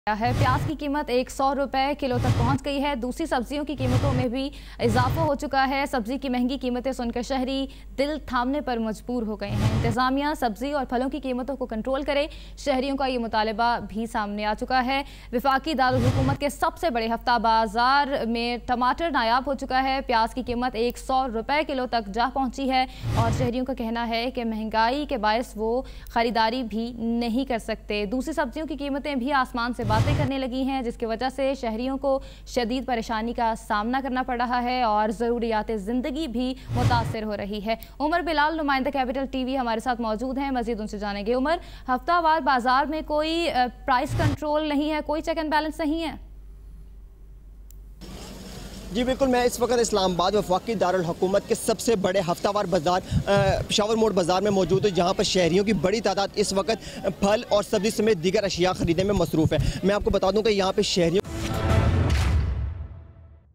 है। प्याज की कीमत 100 रुपए किलो तक पहुंच गई है। दूसरी सब्जियों की कीमतों में भी इजाफा हो चुका है। सब्जी की महंगी कीमतें सुनकर शहरी दिल थामने पर मजबूर हो गए हैं। इंतजामिया सब्जी और फलों की कीमतों को कंट्रोल करे, शहरियों का ये मुतालबा भी सामने आ चुका है। वफाकी दारुल हुकूमत के सबसे बड़े हफ्ता बाजार में टमाटर नायाब हो चुका है। प्याज की कीमत 100 रुपए किलो तक जा पहुंची है और शहरियों का कहना है कि महंगाई के बायस वो खरीदारी भी नहीं कर सकते। दूसरी सब्जियों की कीमतें भी आसमान से बातें करने लगी हैं, जिसकी वजह से शहरियों को शदीद परेशानी का सामना करना पड़ रहा है और ज़रूरियात ज़िंदगी भी मुतासर हो रही है। उमर बिलाल नुमाइंदा कैपिटल टीवी हमारे साथ मौजूद हैं, मजीद उनसे जानेंगे। उमर, हफ्तावार बाजार में कोई प्राइस कंट्रोल नहीं है, कोई चेक एंड बैलेंस नहीं है? जी बिल्कुल, मैं इस वक्त इस्लामाबाद वफाकी दारुल हुकूमत के सबसे बड़े हफ्तावार बाजार पेशावर मोड़ बाजार में मौजूद है, जहां पर शहरियों की बड़ी तादाद इस वक्त फल और सब्जी समेत दीगर अशिया खरीदने में मसरूफ़ है। मैं आपको बता दूं कि यहाँ पे शहरियों